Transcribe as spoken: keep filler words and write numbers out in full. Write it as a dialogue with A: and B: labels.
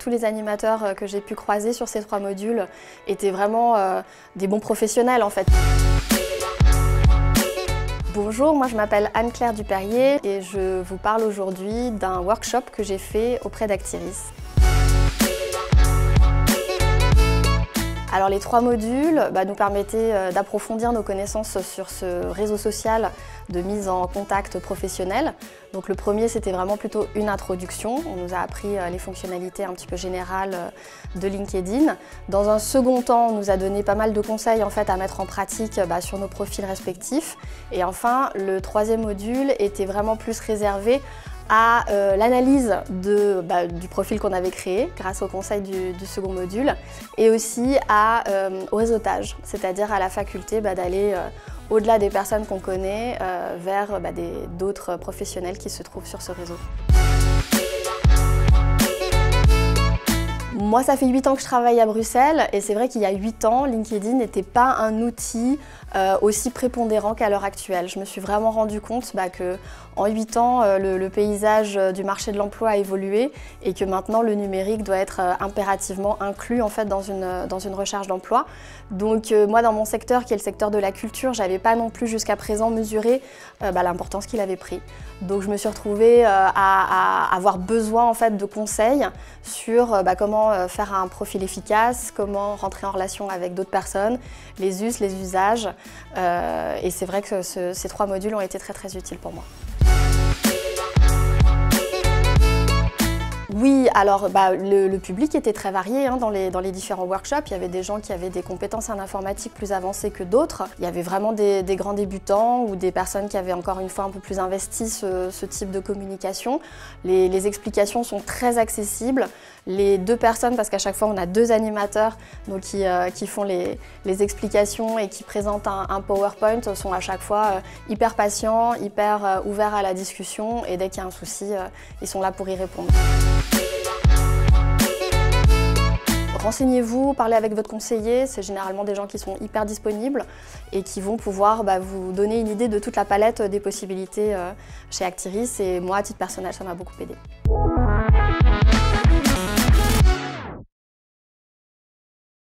A: tous les animateurs que j'ai pu croiser sur ces trois modules étaient vraiment euh, des bons professionnels en fait. Bonjour, moi je m'appelle Anne-Claire Duperrier et je vous parle aujourd'hui d'un workshop que j'ai fait auprès d'Actiris. Alors les trois modules bah, nous permettaient euh, d'approfondir nos connaissances sur ce réseau social de mise en contact professionnel. Donc le premier c'était vraiment plutôt une introduction, on nous a appris euh, les fonctionnalités un petit peu générales euh, de LinkedIn. Dans un second temps, on nous a donné pas mal de conseils en fait, à mettre en pratique bah, sur nos profils respectifs. Et enfin, le troisième module était vraiment plus réservé à euh, l'analyse bah, du profil qu'on avait créé grâce au conseil du, du second module et aussi à, euh, au réseautage, c'est-à-dire à la faculté bah, d'aller euh, au-delà des personnes qu'on connaît euh, vers bah, d'autres professionnels qui se trouvent sur ce réseau. Moi, ça fait huit ans que je travaille à Bruxelles et c'est vrai qu'il y a huit ans, LinkedIn n'était pas un outil euh, aussi prépondérant qu'à l'heure actuelle. Je me suis vraiment rendu compte bah, qu'en huit ans, euh, le, le paysage du marché de l'emploi a évolué et que maintenant le numérique doit être euh, impérativement inclus en fait, dans, une, dans une recherche d'emploi. Donc euh, moi, dans mon secteur, qui est le secteur de la culture, je n'avais pas non plus jusqu'à présent mesuré euh, bah, l'importance qu'il avait pris. Donc je me suis retrouvée euh, à, à avoir besoin en fait, de conseils sur euh, bah, comment euh, faire un profil efficace, comment rentrer en relation avec d'autres personnes, les us, les usages. Euh, et c'est vrai que ce, ces trois modules ont été très très utiles pour moi. Oui, alors bah, le, le public était très varié hein, dans, les, dans les différents workshops. Il y avait des gens qui avaient des compétences en informatique plus avancées que d'autres. Il y avait vraiment des, des grands débutants ou des personnes qui avaient encore une fois un peu plus investi ce, ce type de communication. Les, les explications sont très accessibles. Les deux personnes, parce qu'à chaque fois on a deux animateurs donc qui, euh, qui font les, les explications et qui présentent un, un PowerPoint, sont à chaque fois euh, hyper patients, hyper euh, ouverts à la discussion et dès qu'il y a un souci, euh, ils sont là pour y répondre. Renseignez-vous, parlez avec votre conseiller, c'est généralement des gens qui sont hyper disponibles et qui vont pouvoir bah, vous donner une idée de toute la palette des possibilités euh, chez Actiris et moi, à titre personnel, ça m'a beaucoup aidé.